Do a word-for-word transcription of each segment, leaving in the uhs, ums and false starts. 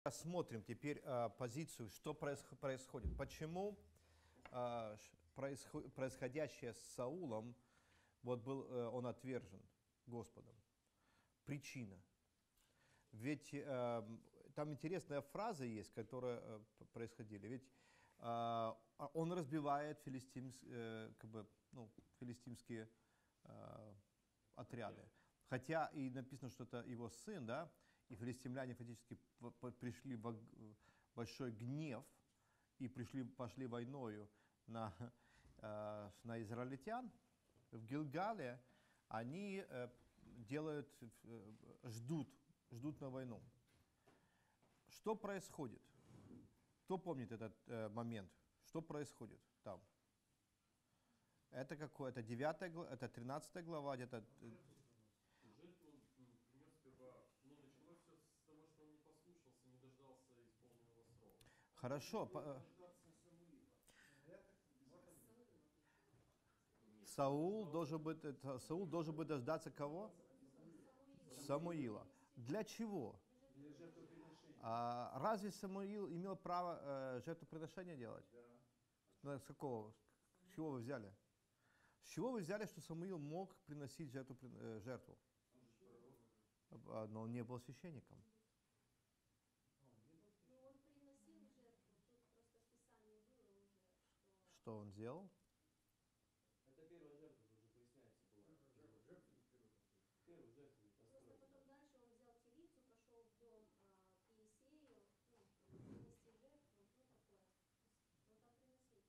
Рассмотрим теперь э, позицию, что происх- происходит. Почему э, происход- происходящее с Саулом, вот был э, он отвержен Господом. Причина. Ведь э, там интересная фраза есть, которая э, происходила. Ведь э, он разбивает филистимс, э, как бы, ну, филистимские э, отряды. Хотя и написано, что это его сын, да, и филистимляне фактически пришли в большой гнев и пришли, пошли войною на, э, на израильтян. В Гилгале они э, делают, э, ждут, ждут на войну. Что происходит? Кто помнит этот э, момент? Что происходит там? Это какое? Это девятая глава, это тринадцатая глава, где-то. Жертву принес сперва, ну, началось все с того, что он не послушался, не дождался исполненного срока. Хорошо. По, Саул должен быть, это, Саул должен быть дождаться кого? Самуила. Для чего? А, разве Самуил имел право э, жертвоприношения делать? Ну, с какого? С чего вы взяли? С чего вы взяли, что Самуил мог приносить жертву? Э, жертву? А, но он не был священником. Ну, он приносил жертву, тут просто в Писании было уже, что... Что он делал? Это первая жертва, тут же поясняется была. Первую жертву. Просто потом дальше он взял телицу, пошел в дом а, к Иисею, ну, принести жертву, ну, такое. Вот он приносил.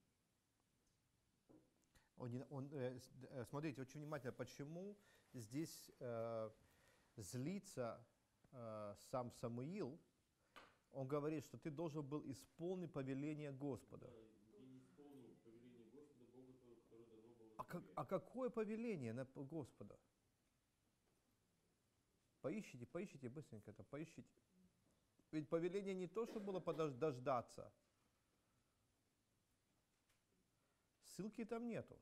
Он, не- он, э, с- э, смотрите, очень внимательно, почему здесь э, злится э, сам Самуил. Он говорит, что ты должен был исполнить повеление Господа. Да, и не исполнил повеление Господа Бога твоего, которое дано было А, как, тебе. а какое повеление на п- Господа? Поищите, поищите быстренько это, поищите. Ведь повеление не то, что было подож- дождаться. Ссылки там нету.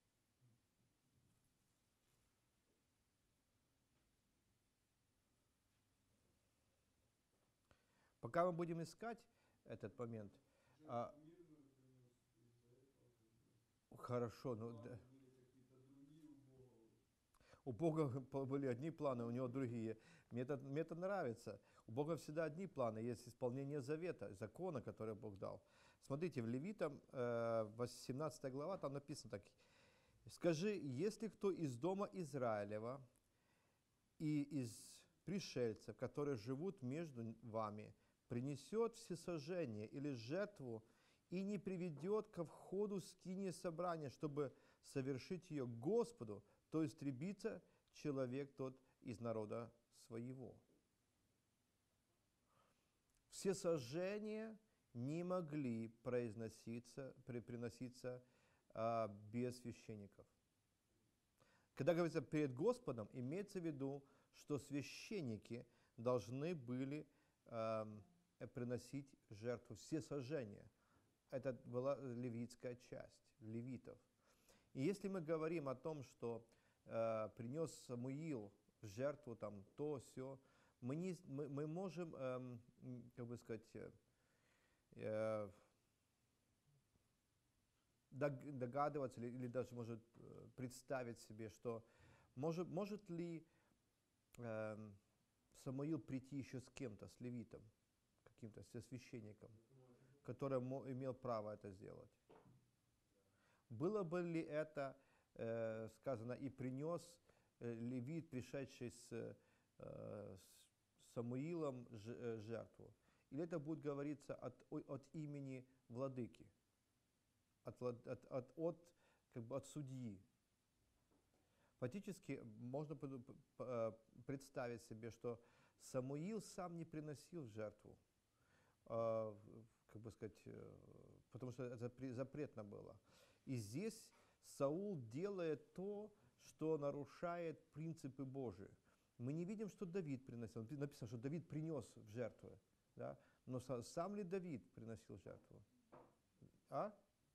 Пока мы будем искать этот момент. а, хорошо, ну да. У Бога были одни планы, у него другие. Мне это, мне это нравится. У Бога всегда одни планы. Есть исполнение завета, закона, который Бог дал. Смотрите, в Левитам, э, восемнадцатая глава, там написано так. «Скажи, если кто из дома Израилева и из пришельцев, которые живут между вами, принесет всесожжение или жертву и не приведет ко входу скинии собрания, чтобы совершить ее Господу, то истребится человек тот из народа своего». Всесожжения не могли произноситься, при- приноситься а, без священников. Когда говорится перед Господом, имеется в виду, что священники должны были э, приносить жертву всесожжения. Это была левитская часть, левитов. И если мы говорим о том, что э, принес Самуил в жертву там, то, сё, мы, не, мы, мы можем, э, как бы сказать, э, э, догадываться или, или даже может э, представить себе, что может, может ли э, Самуил прийти еще с кем-то, с левитом, каким-то, со священником, который мо, имел право это сделать. Было бы ли это, э, сказано, и принес э, левит, пришедший с, э, с Самуилом, ж, э, жертву? Или это будет говориться от, от имени владыки? От, от, от, от, как бы от судьи. Фактически можно представить себе, что Самуил сам не приносил жертву, как бы сказать, потому что это запретно было. И здесь Саул делает то, что нарушает принципы Божии. Мы не видим, что Давид приносил. Написано, что Давид принес в жертву. Да? Но сам ли Давид приносил жертву? А?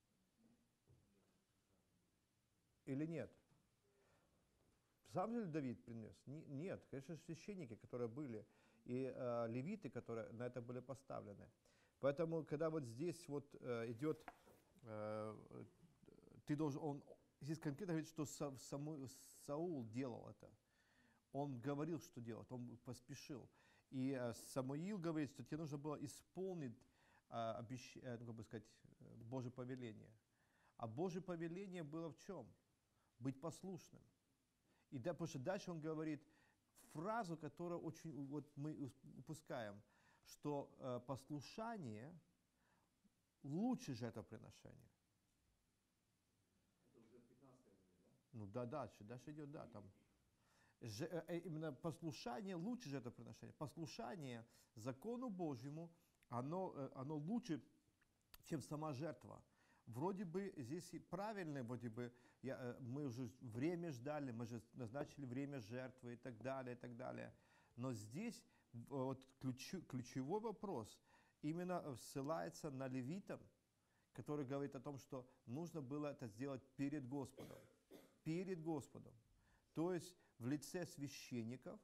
Или нет? Сам же ли Давид принес? Нет, конечно, священники, которые были. и э, левиты, которые на это были поставлены. Поэтому, когда вот здесь вот э, идет, э, ты должен, он, здесь конкретно говорит, что Са, Саму, Саул делал это. Он говорил, что делать, он поспешил. И э, Самуил говорит, что тебе нужно было исполнить э, обещ... э, ну, как бы сказать, Божье повеление. А Божье повеление было в чем? Быть послушным. И да, потому что дальше он говорит фразу, которую очень вот мы упускаем, что э, послушание лучше жертвоприношения. Это уже в пятнадцатой главе, да? Ну да, дальше, дальше идет, да, там. Же, э, именно послушание лучше жертвоприношения. Послушание закону Божьему, оно, э, оно лучше, чем сама жертва. Вроде бы здесь и правильно, вроде бы я, э, мы уже время ждали, мы же назначили время жертвы и так далее, и так далее. Но здесь э, вот ключ, ключевой вопрос именно ссылается на левитам, который говорит о том, что нужно было это сделать перед Господом. Перед Господом. То есть в лице священников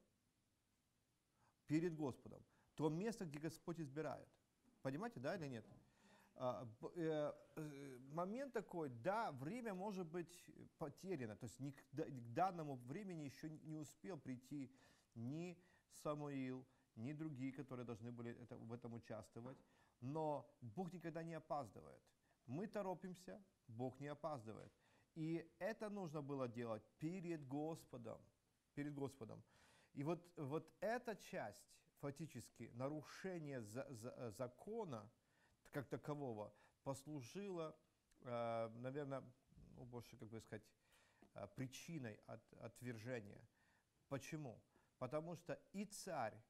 перед Господом. То место, где Господь избирает. Понимаете, да или нет? А, э, э, момент такой, да, время может быть потеряно. То есть ни к, да, к данному времени еще не успел прийти ни Самуил, ни другие, которые должны были это, в этом участвовать. Но Бог никогда не опаздывает. Мы торопимся, Бог не опаздывает. И это нужно было делать перед Господом. Перед Господом. И вот, вот эта часть, фактически, нарушение за, за, закона, как такового, послужила, э, наверное, ну, больше, как бы сказать, э, причиной от, отвержения. Почему? Потому что и царь,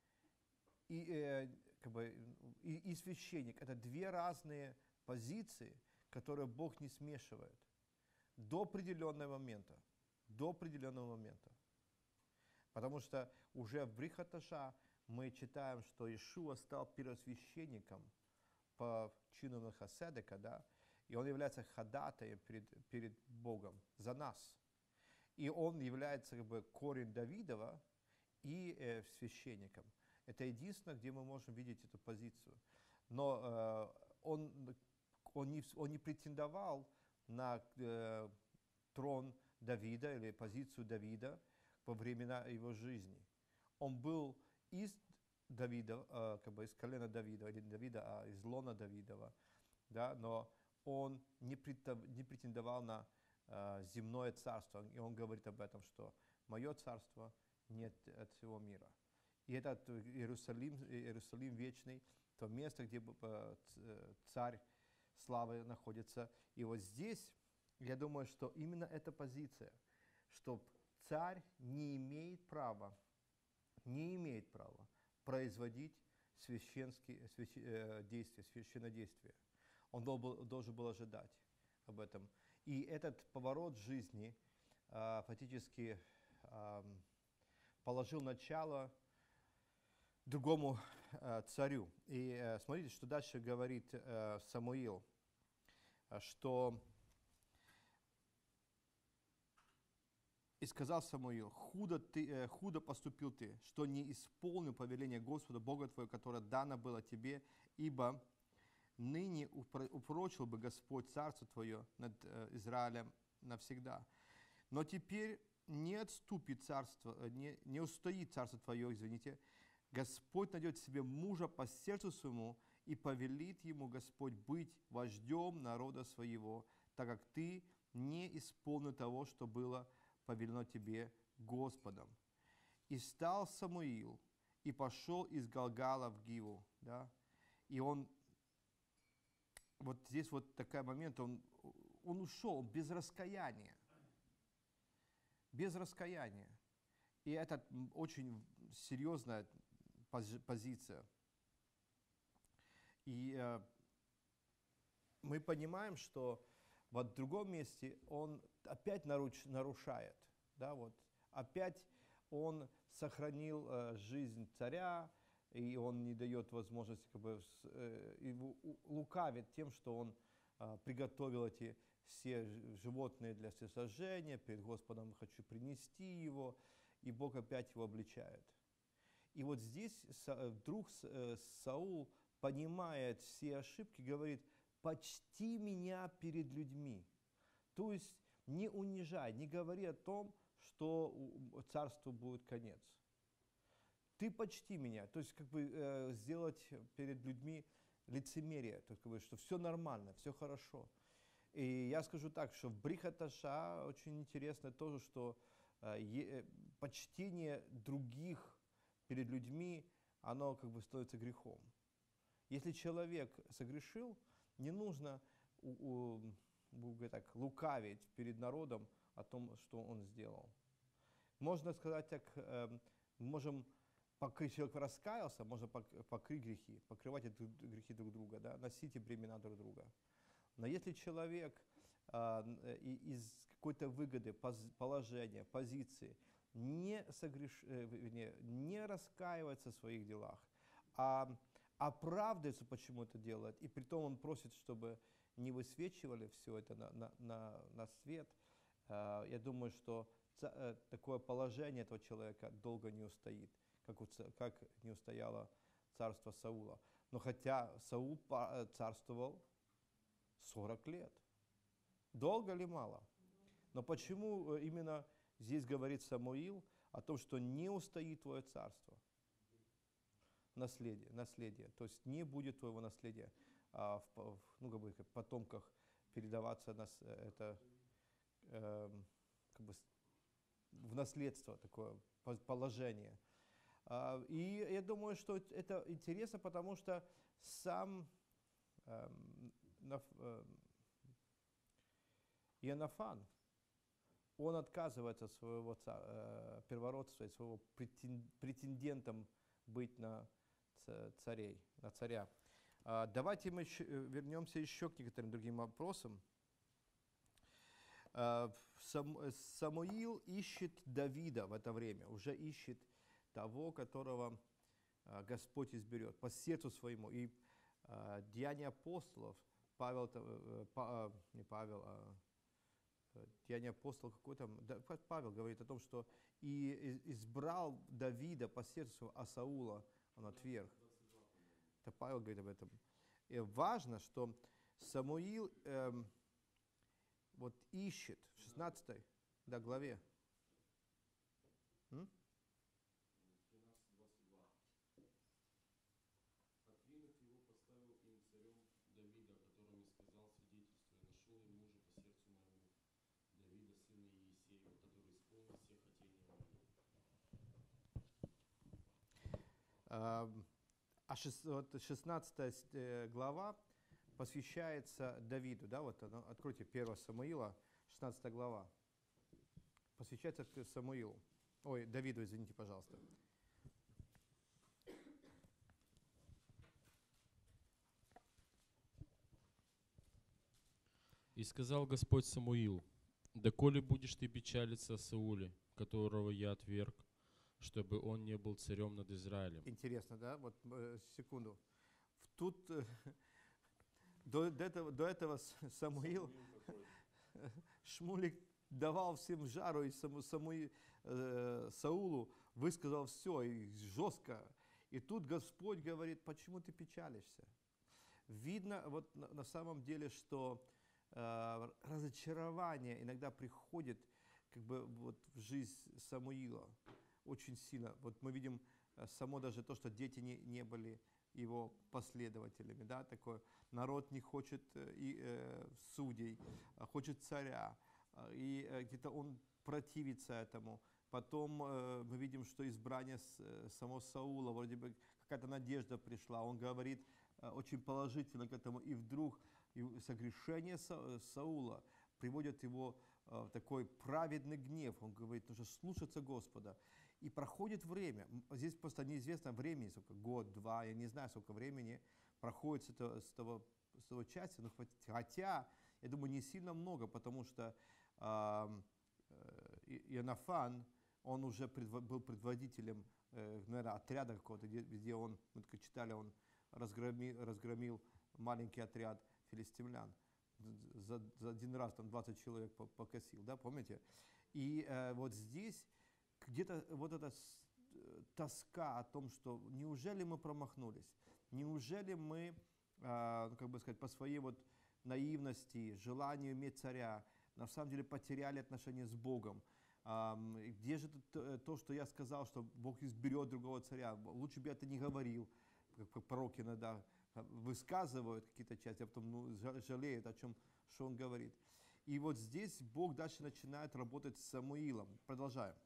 и, э, как бы, и, и священник – это две разные позиции, которые Бог не смешивает до определенного момента. До определенного момента. Потому что уже в Брихаташа мы читаем, что Иешуа стал первосвященником по чину Мелхиседека, да, и он является ходатаем перед, перед Богом за нас. И он является как бы корень Давидова и э, священником. Это единственное, где мы можем видеть эту позицию. Но э, он, он, не, он не претендовал на э, трон Давида или позицию Давида во времена его жизни. Он был из Давида, э, как бы из колена Давида, или Давида, а из лона Давидова, да, но он не, претав, не претендовал на э, земное царство. И он говорит об этом, что мое царство нет от всего мира. И этот Иерусалим, Иерусалим вечный, то место, где э, царь славы находится. И вот здесь, я думаю, что именно эта позиция, что царь не имеет права, не имеет права производить священские свящ, э, действия, священнодействия. Он должен, должен был ожидать об этом. И этот поворот жизни э, фактически э, положил начало другому э, царю. И э, смотрите, что дальше говорит э, Самуил, что «И сказал Самуил, худо, ты, э, худо поступил ты, что не исполнил повеление Господа, Бога твоего, которое дано было тебе, ибо ныне упрочил бы Господь царство твое над э, Израилем навсегда. Но теперь не отступит царство, не, не устоит царство твое, извините, Господь найдет себе мужа по сердцу своему, и повелит ему Господь быть вождем народа своего, так как ты не исполнил того, что было повелено тебе Господом. И встал Самуил, и пошел из Галгала в Гиву». Да? И он, вот здесь вот такой момент, он, он ушел без раскаяния. Без раскаяния. И это очень серьезная позиция. И э, мы понимаем, что вот в другом месте он опять наруч, нарушает. Да, вот. Опять он сохранил э, жизнь царя, и он не дает возможности, как бы, э, его лукавит тем, что он э, приготовил эти все животные для всесожжения, перед Господом хочу принести его, и Бог опять его обличает. И вот здесь Са- э, вдруг С- э, Саул понимает все ошибки, говорит, почти меня перед людьми. То есть не унижай, не говори о том, что у- царству будет конец. Ты почти меня, то есть как бы э, сделать перед людьми лицемерие, то есть как бы, что все нормально, все хорошо. И я скажу так, что в Брихаташа очень интересно тоже, что э, е- э, почтение других перед людьми, оно как бы становится грехом. Если человек согрешил, не нужно у- у- будем говорить так, лукавить перед народом о том, что он сделал. Можно сказать так, эм, можем покрыть, человек раскаялся, можно пок- покрыть грехи, покрывать эти грехи друг друга, да, носите бремена друг друга. Но если человек а, н- э, и- из какой-то выгоды, поз- положения, позиции не, согреш, э, вернее, не раскаивается в своих делах, а оправдывается, почему это делает, и притом он просит, чтобы не высвечивали все это на, на, на, на свет, а, я думаю, что ца- э, такое положение этого человека долго не устоит, как, у ца- как не устояло царство Саула. Но хотя Саул па- э, царствовал сорок лет. Долго ли мало? Но почему э, именно здесь говорит Самуил о том, что не устоит твое царство? Наследие, наследие. То есть не будет твоего наследия а, в, по- в, ну, как бы, как потомках передаваться нас, э, это эм, как бы с- в наследство такое по- положение. А, и я думаю, что это интересно, потому что сам эм, Наф- эм, Иоаннафан, он отказывается от своего ца- э, первородства, от своего претен- претендентом быть на ца- царей, на царя. А, давайте мы еще, э, вернемся еще к некоторым другим вопросам. А, Сам- э, Самуил ищет Давида в это время, уже ищет того, которого а, Господь изберет по сердцу своему. И а, Деяния апостолов, Павел, то- э, Па- а, не Павел, а э, Деяния апостолов какой там, да, Па- Павел говорит о том, что и и- избрал Давида по сердцу, а Саула он отверг. Это Павел говорит об этом. И важно, что Самуил эм, вот ищет в шестнадцатой да, главе. М? тринадцать двадцать два. Отвинув его, поставил им царем Давида, о котором и сказал свидетельство, и нашел им мужа по сердцу моему, Давида, сына Иисеева, который исполнил все хотения мои. Ам, А шес- вот шестнадцатая с- э, глава посвящается Давиду. Да, вот оно, откройте первое Самуила, шестнадцатая глава. Посвящается к Самуилу. Ой, Давиду, извините, пожалуйста. И сказал Господь Самуил: «Доколе будешь ты печалиться о Сауле, которого я отверг, чтобы он не был царем над Израилем?» Интересно, да? Вот э, секунду. В- Тут э, до, до этого, до этого С- Самуил, Шмулик давал всем жару, и саму, Самуи- э, Саулу высказал все, и жестко. И тут Господь говорит, почему ты печалишься? Видно вот на, на самом деле, что э, разочарование иногда приходит как бы вот в жизнь Самуила очень сильно. Вот мы видим э, само даже то, что дети не, не были его последователями, да, такое народ не хочет э, и э, судей, а хочет царя, а, и э, где-то он противится этому. Потом э, мы видим, что избрание с, э, самого Саула, вроде бы какая-то надежда пришла, он говорит э, очень положительно к этому, и вдруг и согрешение Са- Саула приводит его э, в такой праведный гнев, он говорит, нужно слушаться Господа. И проходит время, М, здесь просто неизвестно времени, сколько, год, два, я не знаю, сколько времени проходит с этого, с того, с того части, но хват- хотя, я думаю, не сильно много, потому что ам, э, И- Иоаннафан, он уже предво- был предводителем, э, наверное, отряда какого-то, где, где он, мы только читали, он разгромил, разгромил маленький отряд филистимлян. За, за один раз там двадцать человек по- покосил, да, помните? И э, вот здесь где-то вот это с- э, тоска о том, что неужели мы промахнулись, неужели мы, а, ну, как бы сказать, по своей вот наивности, желанию иметь царя, на самом деле потеряли отношения с Богом. Ам, и где же тут, э, то, что я сказал, что Бог изберет другого царя? Лучше бы я это не говорил, как п- пророки иногда а, высказывают какие-то части, а потом ну, жа- жалеют о чем, что он говорит. И вот здесь Бог дальше начинает работать с Самуилом. Продолжаем.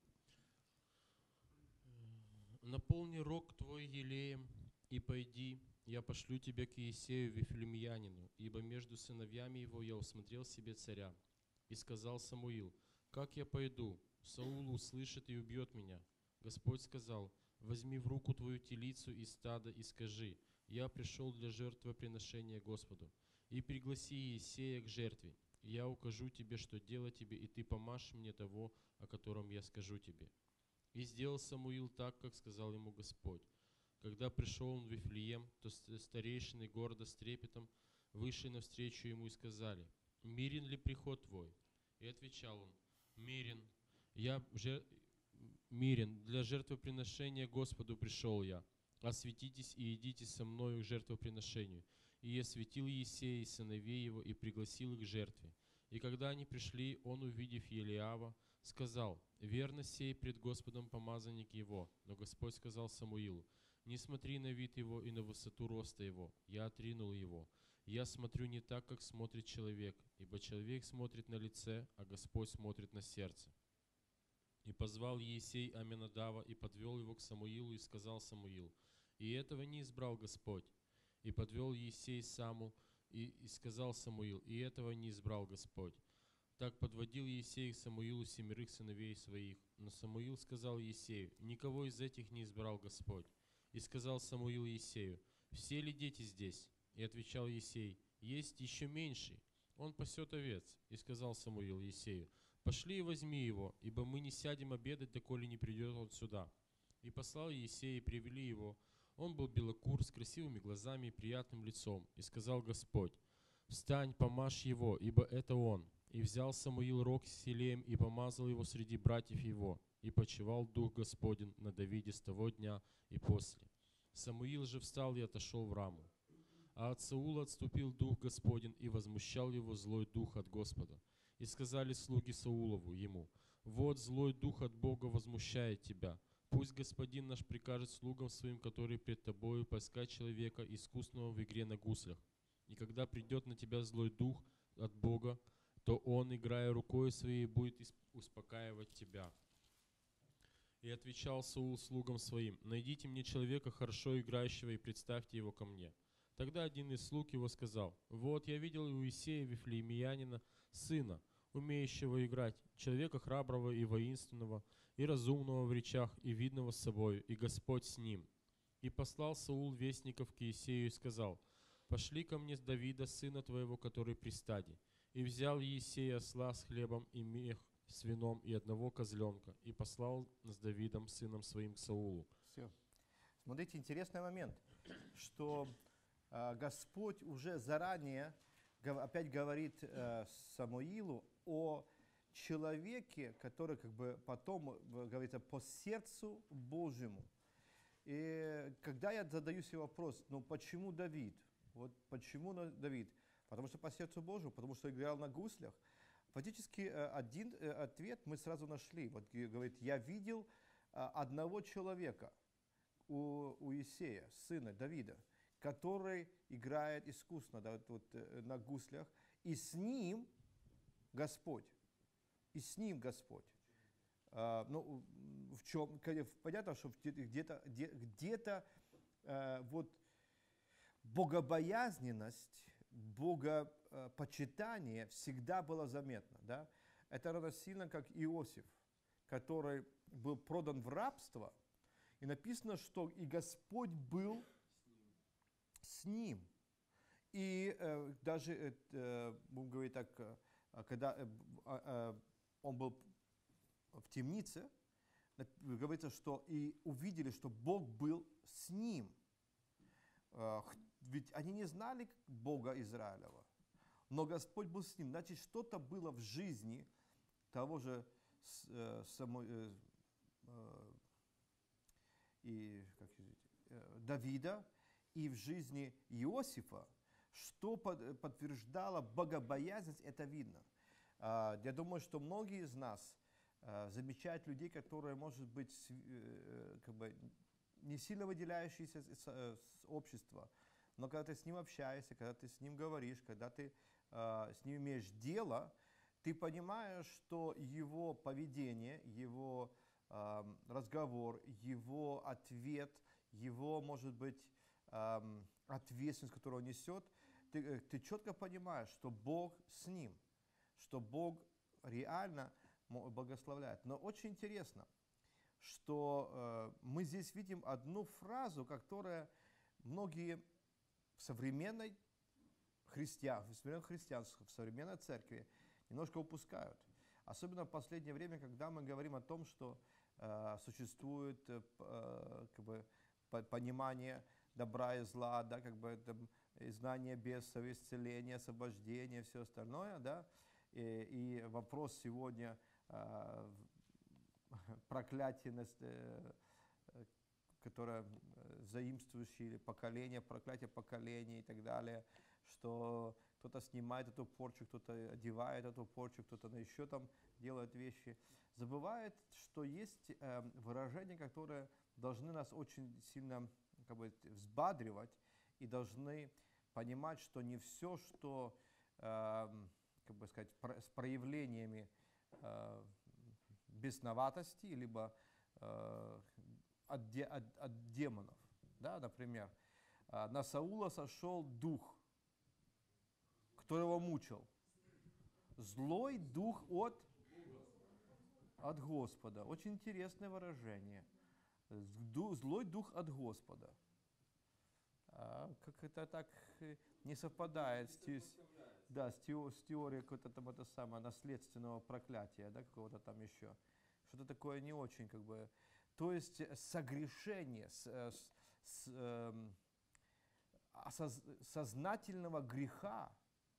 Наполни рог твой елеем и пойди, я пошлю тебя к Иисею Вифлеемьянину, ибо между сыновьями его я усмотрел себе царя. И сказал Самуил: как я пойду? Саул услышит и убьет меня. Господь сказал: возьми в руку твою телицу и стадо и скажи: я пришел для жертвоприношения Господу. И пригласи Иисея к жертве. И я укажу тебе, что делать тебе, и ты помажь мне того, о котором я скажу тебе. И сделал Самуил так, как сказал ему Господь. Когда пришел он в Вифлеем, то ст- старейшины города с трепетом вышли навстречу ему и сказали: мирен ли приход твой? И отвечал он: мирен. Я жер... мирен. Для жертвоприношения Господу пришел я. Осветитесь и идите со мною к жертвоприношению. И осветил Иисея и сыновей его, и пригласил их к жертве. И когда они пришли, он, увидев Елиава, сказал: верно сей пред Господом помазанник его. Но Господь сказал Самуилу: не смотри на вид его и на высоту роста его. Я отринул его. Я смотрю не так, как смотрит человек, ибо человек смотрит на лице, а Господь смотрит на сердце. И позвал Иисей Аминадава и подвел его к Самуилу, и сказал Самуил: и этого не избрал Господь. И подвел Иисей Саму, и, и сказал Самуил: и этого не избрал Господь. Так подводил Иисей к Самуилу семерых сыновей своих. Но Самуил сказал Иисею: никого из этих не избрал Господь. И сказал Самуил Иисею: все ли дети здесь? И отвечал Иисей: есть еще меньший, он пасет овец. И сказал Самуил Иисею: пошли и возьми его, ибо мы не сядем обедать, доколе не придет он сюда. И послал Иисей, и привели его. Он был белокур, с красивыми глазами и приятным лицом. И сказал Господь: встань, помажь его, ибо это он. И взял Самуил рог с елеем и помазал его среди братьев его. И почивал Дух Господень на Давиде с того дня и после. Самуил же встал и отошел в Раму. А от Саула отступил Дух Господень, и возмущал его злой дух от Господа. И сказали слуги Саулову ему: вот злой дух от Бога возмущает тебя. Пусть Господин наш прикажет слугам своим, которые пред тобою, поискать человека, искусного в игре на гуслях. И когда придет на тебя злой дух от Бога, то он, играя рукой своей, будет исп- успокаивать тебя. И отвечал Саул слугам своим: найдите мне человека, хорошо играющего, и представьте его ко мне. Тогда один из слуг его сказал: вот я видел у Иисея Вифлеемьянина сына, умеющего играть, человека храброго и воинственного, и разумного в речах, и видного с собою, и Господь с ним. И послал Саул вестников к Иисею и сказал: пошли ко мне с Давида, сына твоего, который при стаде. И взял Иисей осла с хлебом и мех с вином и одного козленка, и послал с Давидом, сыном своим, к Саулу. Все. Смотрите, интересный момент, что э, Господь уже заранее гов- опять говорит э, Самуилу о человеке, который как бы потом, э, говорится, по сердцу Божьему. И когда я задаю себе вопрос, ну почему Давид? Вот почему на- Давид? Потому что по сердцу Божьему, потому что играл на гуслях. Фактически э, один э, ответ мы сразу нашли. Вот г- говорит, я видел э, одного человека у, у Иисея, сына Давида, который играет искусно, да, вот, вот, э, на гуслях, и с ним Господь. И с ним Господь. А, ну, в чем, понятно, что где-то, где- где-то э, вот богобоязненность, богопочитание всегда было заметно. Да? Это равносильно как Иосиф, который был продан в рабство, и написано, что и Господь был с ним. И э, даже, э, будем говорить так, э, когда э, э, он был в темнице, говорится, что и увидели, что Бог был с ним. Э, ведь они не знали Бога Израилева, но Господь был с ним. Значит, что-то было в жизни того же э, само, э, э, и, как извините, э, Давида, и в жизни Иосифа, что под- подтверждало богобоязненность, это видно. А, Я думаю, что многие из нас а, замечают людей, которые, может быть, с- э, как бы не сильно выделяющиеся из э, с общества, но когда ты с ним общаешься, когда ты с ним говоришь, когда ты а, с ним имеешь дело, ты понимаешь, что его поведение, его ам, разговор, его ответ, его, может быть, ам, ответственность, которую он несет, ты, э, ты четко понимаешь, что Бог с ним, что Бог реально мо- благословляет. Но очень интересно, что э, мы здесь видим одну фразу, которая многие в современной христиан, в современном христианстве, в современной церкви немножко упускают. Особенно в последнее время, когда мы говорим о том, что э, существует э, п- э, как бы, по- понимание добра и зла, да, как бы там, и знание бесов, исцеление, освобождение, все остальное, да, и, и вопрос сегодня э, проклятие, нас- э, э, которое э, заимствующее или поколение, проклятие поколения и так далее, что кто-то снимает эту порчу, кто-то одевает эту порчу, кто-то еще там делает вещи. Забывает, что есть э, выражения, которые должны нас очень сильно как бы, взбадривать и должны понимать, что не все, что э, как бы сказать, про- с проявлениями э, бесноватости, либо э, от, де- от- от демонов. Да, например, э, на Саула сошел дух, кто его мучил. Злой дух от, от Господа. Очень интересное выражение. Ду- Злой дух от Господа. А, как это так э, не совпадает с, те- с- да, с, тео- с теорией какого-то там это самое наследственного проклятия, да, какого-то там еще. Что-то такое не очень как бы. То есть э, согрешение, с, э, с- с, эм, осоз- сознательного греха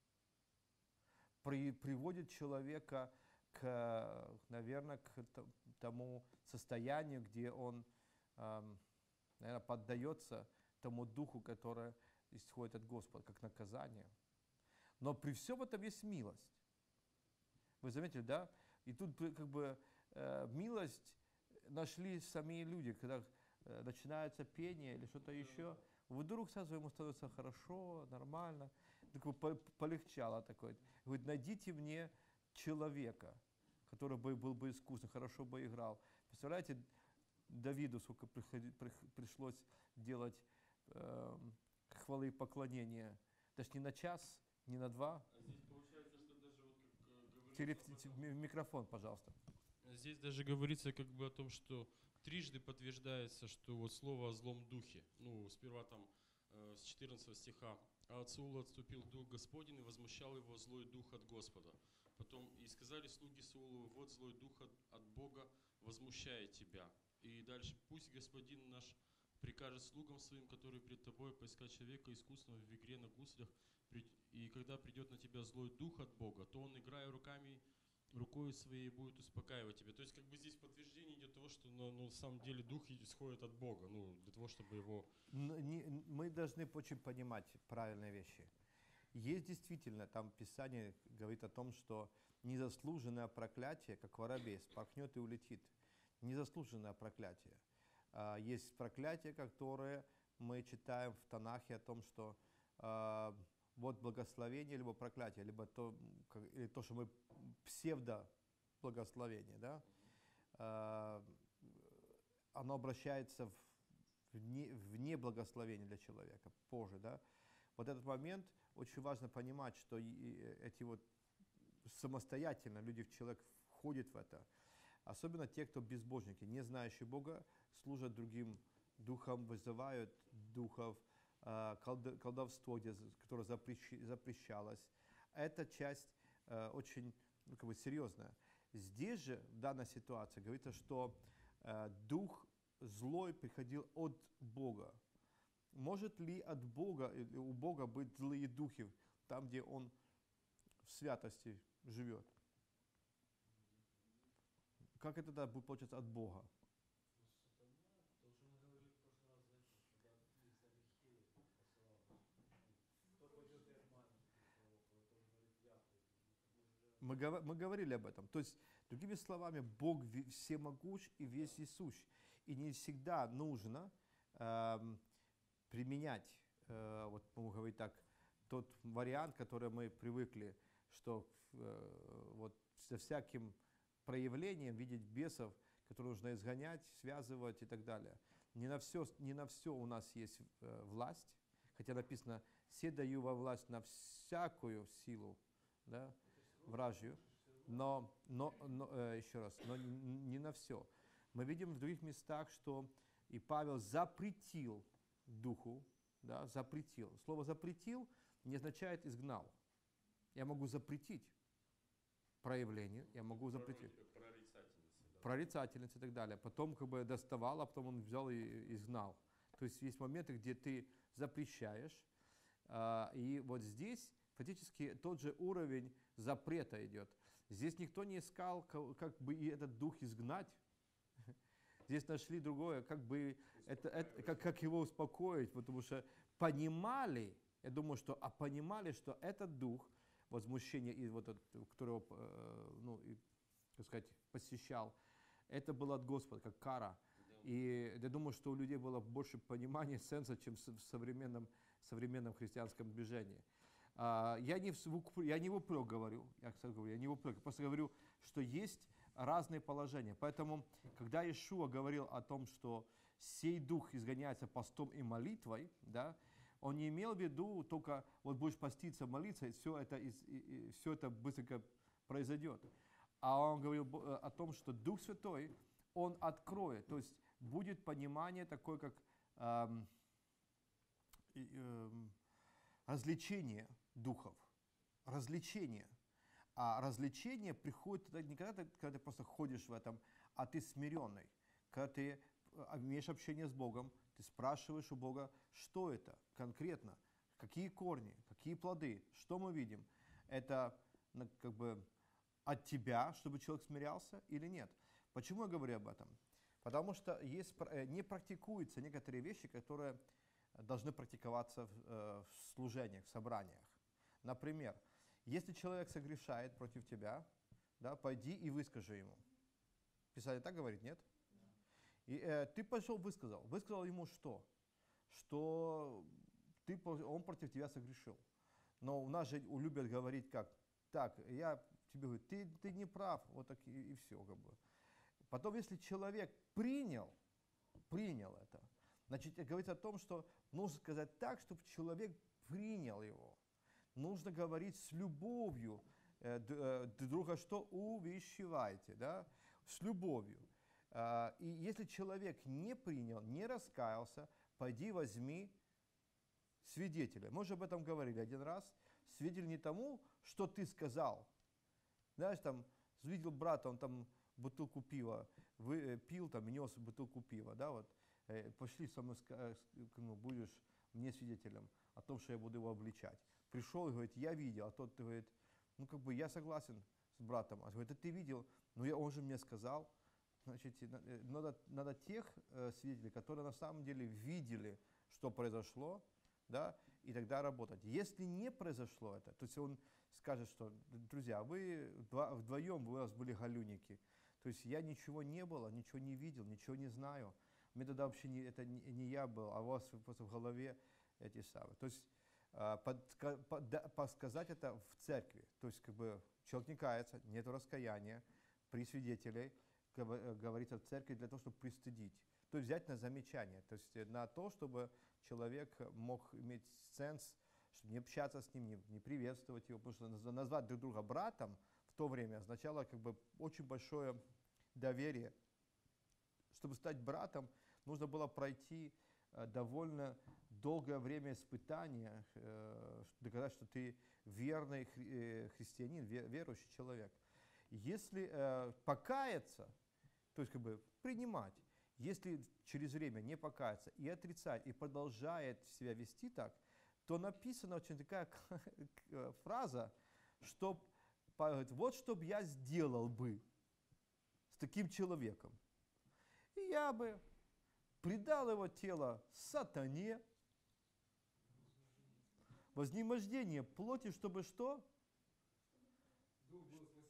при- приводит человека к, наверное, к т- тому состоянию, где он, наверное, поддается тому духу, который исходит от Господа, как наказание. Но при всем этом есть милость. Вы заметили, да? И тут при- как бы э, милость нашли сами люди, когда э, начинается пение или что-то еще, вдруг сразу ему становится хорошо, нормально, такое по- полегчало такое. Говорит, найдите мне человека, который бы был бы искусен, хорошо бы играл. Представляете, Давиду сколько приходи- прих- пришлось делать эм, хвалы и поклонения. Даже не на час, не на два. А здесь получается, что даже вот как э, говорится Теле- об этом, м- Микрофон, пожалуйста. здесь даже говорится как бы о том, что трижды подтверждается, что вот слово о злом духе. Ну, сперва там э, с четырнадцатого стиха. А от Саула отступил дух Господень и возмущал его злой дух от Господа. Потом, и сказали слуги Саулу, вот злой дух от, от Бога возмущает тебя. И дальше, пусть Господин наш прикажет слугам своим, которые пред тобой, поискать человека искусного в игре на гуслях, прид- и когда придет на тебя злой дух от Бога, то он, играя руками, рукой своей будет успокаивать тебя. То есть как бы здесь подтверждение идет того, что ну, ну, на самом деле дух исходит от Бога, ну, для того, чтобы его... Н- не- н- Мы должны очень понимать правильные вещи. Есть действительно, там Писание говорит о том, что незаслуженное проклятие, как воробей, спорхнет и улетит. Незаслуженное проклятие. А, Есть проклятие, которое мы читаем в Танахе о том, что а, вот благословение, либо проклятие, либо то, как- или то, что мы псевдо-благословение, да, а, оно обращается в, в, не, в неблагословение для человека позже, да. Вот этот момент очень важно понимать, что и- и эти вот самостоятельно люди, в человек входит в это. Особенно те, кто безбожники, не знающие Бога, служат другим духам, вызывают духов, а, колд- колдовство, где, з- которое запрещи- запрещалось. Эта часть э, очень ну, как бы серьезная. Здесь же, в данной ситуации, говорится, что э, дух злой приходил от Бога. Может ли от Бога, или у Бога быть злые духи там, где Он в святости живет? Как это тогда будет получаться от Бога? Ну, сатана, то, что мы говорили Мы, гова- мы говорили об этом. То есть, другими словами, Бог ве- всемогущ и вездесущ. И не всегда нужно эм, применять, э, вот будем говорить так, тот вариант, который мы привыкли, что э, вот со всяким проявлением видеть бесов, которые нужно изгонять, связывать и так далее. Не на все, не на все у нас есть э, власть, хотя написано «все даю во власть на всякую силу, да, вражью», но, но, но э, еще раз, но н- не на все. Мы видим в других местах, что и Павел запретил духу, да, запретил. Слово «запретил» не означает «изгнал». Я могу запретить проявление, я могу запретить. Прорицательница и так далее. Потом как бы доставал, а потом он взял и изгнал. То есть есть моменты, где ты запрещаешь, а, и вот здесь фактически тот же уровень запрета идет. Здесь никто не искал, ка- как бы и этот дух изгнать. Здесь нашли другое, как бы это, это- как, как его успокоить, потому что понимали, я думаю, что а понимали, что этот дух возмущения, и вот этот, которого, э, ну, и, так сказать, посещал, это было от Господа, как кара. И я думаю, что у людей было больше понимания сенса, чем в в современном, современном христианском движении. А, Я не, в св- я не в упрек говорю, я, кстати, говорю, я не в упрек, я просто говорю, что есть разные положения. Поэтому, когда Иешуа говорил о том, что сей дух изгоняется постом и молитвой, да, он не имел в виду только вот будешь поститься, молиться, и все это, из- и- и все это быстренько произойдет. А он говорил бо- э, о том, что Дух Святой, он откроет, то есть будет понимание такое, как эм, и, эм, развлечение духов, развлечение. А развлечение приходит тогда не когда ты, когда ты просто ходишь в этом, а ты смиренный. Когда ты э, имеешь общение с Богом, ты спрашиваешь у Бога, что это конкретно, какие корни, какие плоды, что мы видим. Это ну, как бы от тебя, чтобы человек смирялся или нет. Почему я говорю об этом? Потому что есть, пр- э, не практикуются некоторые вещи, которые должны практиковаться в, э, в служениях, в собраниях. Например, если человек согрешает против тебя, да, пойди и выскажи ему. Писание так говорит, нет? И э, ты пошел, высказал. Высказал ему что? Что ты, по- он против тебя согрешил. Но у нас же любят говорить как, так, я тебе говорю, ты, ты не прав, вот так и, и все. Как бы. Потом, если человек принял, принял это, значит, говорится о том, что нужно сказать так, чтобы человек принял его. Нужно говорить с любовью э, д- э, друг друга, что увещевайте, да, с любовью. А, и если человек не принял, не раскаялся, пойди возьми свидетеля. Мы уже об этом говорили один раз. Свидетель не тому, что ты сказал. Знаешь, там, видел брата, он там бутылку пива вы, э, пил, там, и нес бутылку пива, да, вот. Э, пошли со мной, ска- э, с- ну, будешь мне свидетелем о том, что я буду его обличать. Пришел и говорит, я видел, а тот говорит, ну, как бы я согласен с братом. А говорит, а ты видел? Ну, я, он же мне сказал. Значит, и на- э, надо, надо тех э, свидетелей, которые на самом деле видели, что произошло, да, и тогда работать. Если не произошло это, то есть он скажет, что, друзья, вы вдво- вдвоем, вы у вас были галюники, то есть я ничего не было, ничего не видел, ничего не знаю, мне тогда вообще не, это не, не я был, а у вас просто в голове эти самые. То есть а, подска- пода- подсказать это в церкви, то есть как бы человек не кается, нет раскаяния при свидетелей, гов- э, говорится в церкви для того, чтобы пристыдить. То есть взять на замечание, то есть э, на то, чтобы человек мог иметь сенс, чтобы не общаться с ним, не, не приветствовать его, потому что наз- назвать друг друга братом в то время означало как бы очень большое доверие. Чтобы стать братом, нужно было пройти э, довольно долгое время испытания, э, чтобы доказать, что ты верный хри- э, христианин, ве- верующий человек. Если э, покаяться, то есть как бы принимать, если через время не покаяться и отрицать, и продолжает себя вести так, то написана очень такая фраза, что вот что бы я сделал бы с таким человеком. И я бы предал его тело сатане, вознемождение плоти, чтобы что?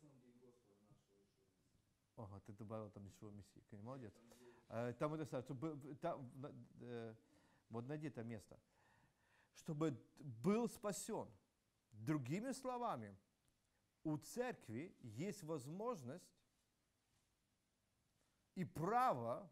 Ага, ты добавил там еще Мессия, молодец. Э, Там это самое, чтобы, там, на- э, вот найди это место. Чтобы был спасен. Другими словами, у церкви есть возможность и право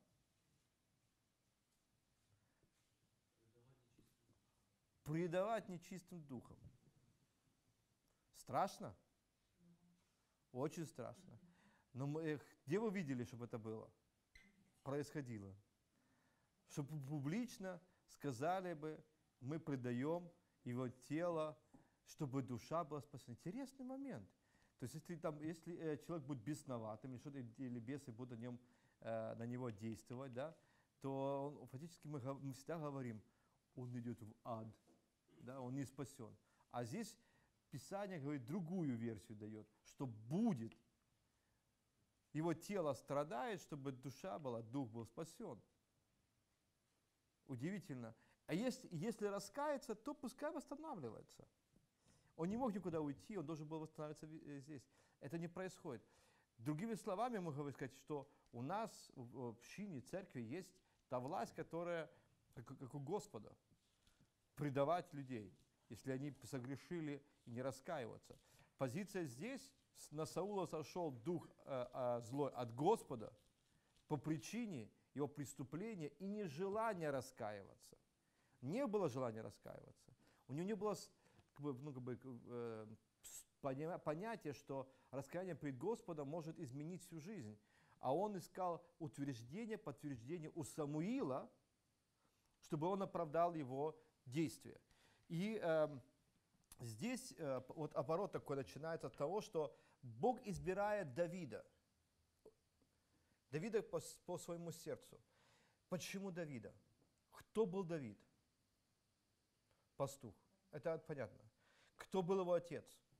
предавать нечистым духом. Страшно? Очень страшно. Но мы, э, где вы видели, чтобы это было? Происходило. Чтобы публично сказали бы, мы предаем его тело, чтобы душа была спасена. Интересный момент. То есть если, там, если э, человек будет бесноватым, или, что-то, или бесы будут на, нем, э, на него действовать, да, то он, фактически мы, гов- мы всегда говорим, он идет в ад, да, он не спасен. А здесь Писание говорит, другую версию дает, что будет. Его тело страдает, чтобы душа была, дух был спасен. Удивительно. А если, если раскаяться, то пускай восстанавливается. Он не мог никуда уйти, он должен был восстанавливаться ви- э, здесь. Это не происходит. Другими словами, мы говорим сказать, что у нас в в общине, церкви есть та власть, которая, как, как у Господа, предавать людей, если они согрешили и не раскаиваться. Позиция здесь, с- на Саула сошел дух э, э, злой от Господа по причине его преступления и нежелания раскаиваться. Не было желания раскаиваться. У него не было с- как бы, ну, как бы, э, с- поня- понятия, что раскаяние перед Господом может изменить всю жизнь. А он искал утверждение, подтверждение у Самуила, чтобы он оправдал его действия. И эм, здесь э, п- вот оборот такой начинается от того, что Бог избирает Давида. Давида по, с- по своему сердцу. Почему Давида? Кто был Давид? Пастух. Это понятно. Кто был его отец?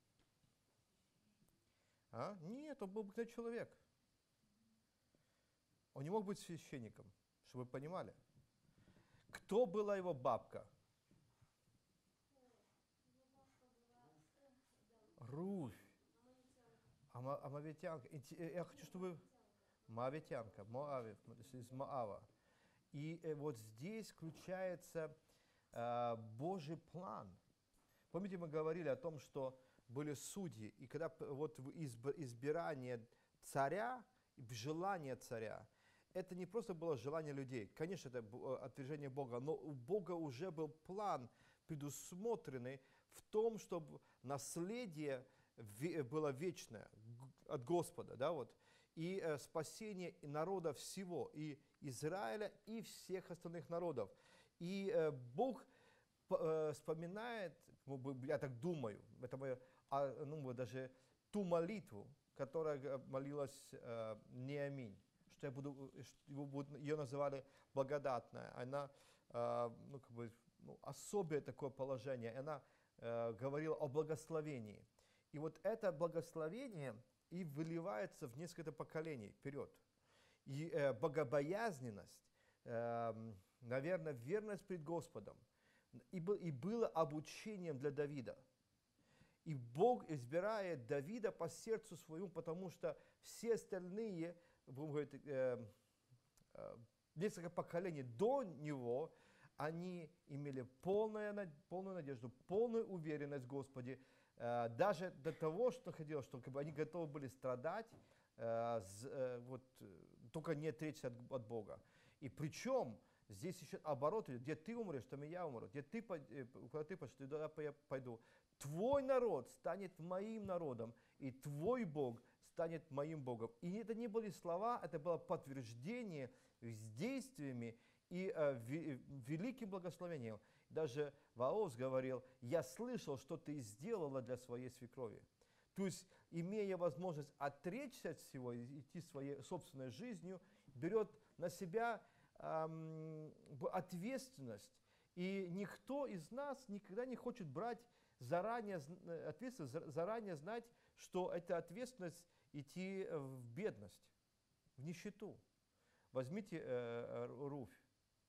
А? Нет, он был обыкновенный человек. Он не мог быть священником, чтобы вы понимали. Кто была его бабка? Руфь. Ама- Амавитянка. Инте- э, Я хочу, чтобы вы... Моавитянка, Моавив, из Моава. И э, вот здесь включается э, Божий план. Помните, мы говорили о том, что были судьи, и когда п- вот в изб- избирание царя, и желание царя, это не просто было желание людей. Конечно, это б- э, отвержение Бога, но у Бога уже был план предусмотренный в том, чтобы наследие ве- было вечное г- от Господа, да, вот, и э, спасение и народа всего, и Израиля, и всех остальных народов. И э, Бог п- э, вспоминает, ну, б- я так думаю, это мое, а, ну, вот даже ту молитву, которая э, молилась э, Неаминь, что я буду, э, что его, будут- ее называли благодатная. Она, э, ну, как бы, ну, особое такое положение, она э, говорила о благословении. И вот это благословение и выливается в несколько поколений вперед. И э, богобоязненность, эм, наверное, верность пред Господом, и, был- и было обучением для Давида. И Бог избирает Давида по сердцу своему, потому что все остальные, будем говорить, э, э, несколько поколений до него, они имели полную, над- полную надежду, полную уверенность в Господе, э, даже до того, что хотелось, что как бы, они готовы были страдать, э, з- э, вот, э, только не отречься от, от Бога. И причем здесь еще оборот идет, где ты умрешь, там и я умру, где ты, пой- э, куда ты пойдешь, туда я пойду. Твой народ станет моим народом, и твой Бог станет моим Богом. И это не были слова, это было подтверждение с действиями и э, ве- великим благословением. Даже Ваос говорил, я слышал, что ты сделала для своей свекрови. То есть, имея возможность отречься от всего и идти своей собственной жизнью, берет на себя эм, б- ответственность. И никто из нас никогда не хочет брать заранее зн- э, ответственность, за- заранее знать, что это ответственность идти э, в бедность, в нищету. Возьмите э, Ру- Руфь,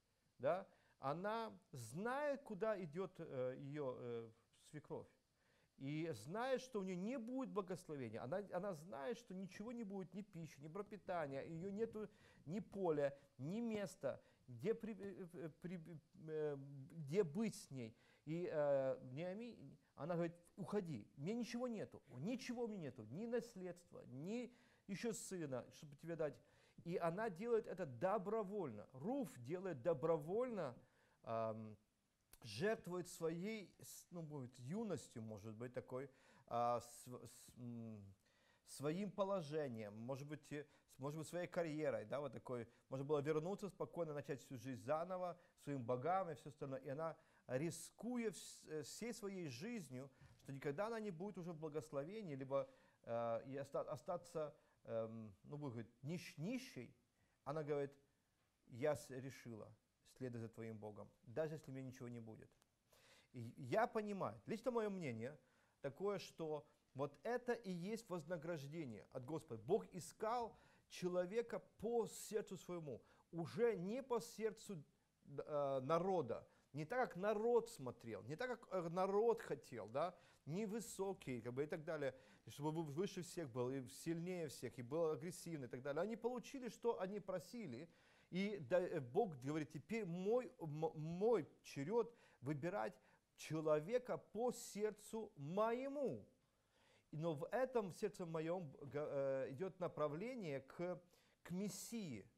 да? Она знает, куда идет э, ее э, свекровь. и знает, что у нее не будет благословения. Она, она знает, что ничего не будет, ни пищи, ни пропитания, ее нету ни поля, ни места, где, при, э, при, э, где быть с ней. И э, Неами, она говорит, уходи, мне ничего нету, ничего мне нету, ни наследства, ни еще сына, чтобы тебе дать. И она делает это добровольно. Руф делает добровольно, эм, жертвует своей, ну, будет, юностью, может быть, такой, а, с, с, м, своим положением, может быть, э, с- может быть, своей карьерой, да, вот такой, можно было вернуться спокойно, начать всю жизнь заново, своим богам и все остальное, и она, рискуя вс- э, всей своей жизнью, что никогда она не будет уже в благословении, либо э, и оста- остаться, эм, ну, будет говорить, нищ- нищей, она говорит, я с- решила следовать за твоим Богом, даже если мне ничего не будет. И я понимаю, лично мое мнение такое, что вот это и есть вознаграждение от Господа. Бог искал человека по сердцу своему, уже не по сердцу э, народа, не так, как народ смотрел, не так, как э, народ хотел, да, не высокий, как бы, и так далее, и чтобы был выше всех был, и сильнее всех, и был агрессивный, и так далее. Они получили, что они просили, и да, э, Бог говорит, теперь мой, м- мой черед выбирать человека по сердцу моему. Но в этом сердце моем га- э, идет направление к, к Мессии,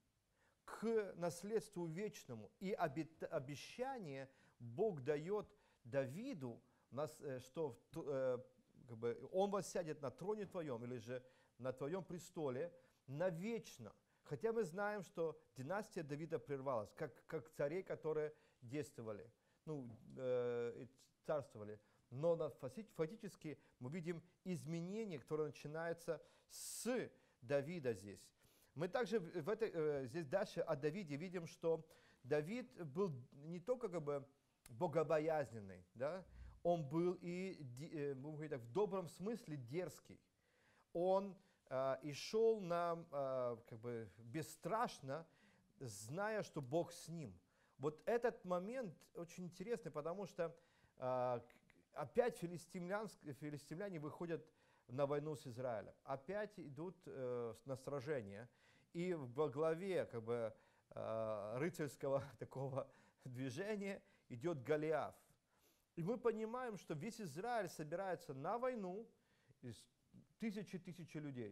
к наследству вечному. И обет- обещание Бог дает Давиду, нас, э, что в ту- э, как бы, он воссядет на троне твоем, или же на твоем престоле навечно. Хотя мы знаем, что династия Давида прервалась, как, как царей, которые действовали, ну, э, и царствовали. Но на, фаси- фактически мы видим изменение, которое начинается с Давида здесь. Мы также в в этой, э, здесь дальше о Давиде видим, что Давид был не только как бы богобоязненный, да, он был и, ди- э, будем говорить так, в добром смысле дерзкий. Он э, и шел нам э, как бы бесстрашно, зная, что Бог с ним. Вот этот момент очень интересный, потому что э, к- опять филистимлянск- филистимляне выходят на войну с Израилем. Опять идут э, на сражение. И во главе как бы, э, рыцарского такого движения идет Голиаф. И мы понимаем, что весь Израиль собирается на войну из тысячи-тысячи людей.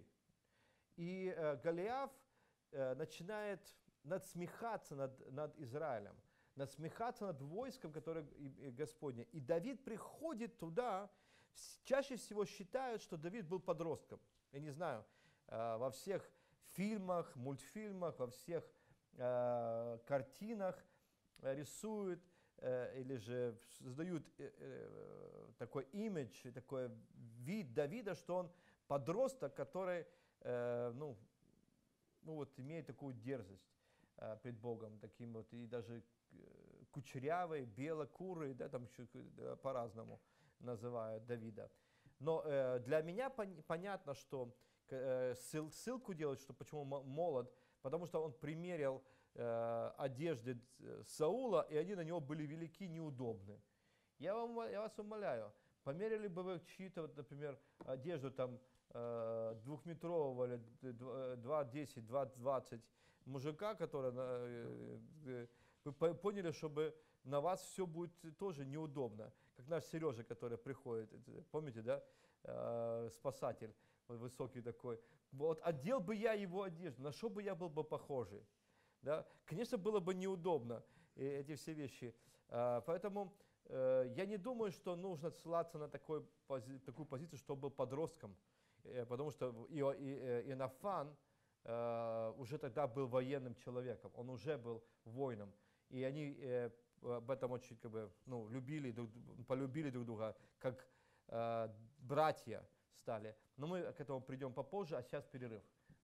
И э, Голиаф э, начинает надсмехаться над, над Израилем, надсмехаться над войском, которое и- и Господне. И Давид приходит туда, с- чаще всего считают, что Давид был подростком. Я не знаю, э, во всех фильмах, мультфильмах, во всех э, картинах э, рисуют э, или же создают э, э, такой имидж, такой вид Давида, что он подросток, который э, ну, ну вот, имеет такую дерзость э, пред Богом, таким вот, и даже э, кучерявый, белокурый, да, там еще э, по-разному называют Давида. Но э, для меня пон- понятно, что э, ссыл- ссылку делать, что почему мо- молод, потому что он примерил э, одежды э, Саула, и они на него были велики, неудобны. Я, вам, я вас умоляю, померили бы вы чьи-то, вот, например, одежду там э, двухметрового или два десять, два двадцать мужика, который, э, э, вы по- поняли, чтобы на вас все будет тоже неудобно. Как наш Сережа, который приходит, это, помните, да, э, спасатель, вот высокий такой. Вот одел бы я его одежду, на что бы я был бы похожий? Да? Конечно, было бы неудобно э, эти все вещи. А, поэтому э, я не думаю, что нужно ссылаться на такой, пози- такую позицию, что он был подростком, Э, потому что Ио- И- э, Иоаннафан э, уже тогда был военным человеком, он уже был воином. И они э, об этом очень как бы, ну, любили, друг, полюбили друг друга, как э, братья стали. Но мы к этому придем попозже, а сейчас перерыв.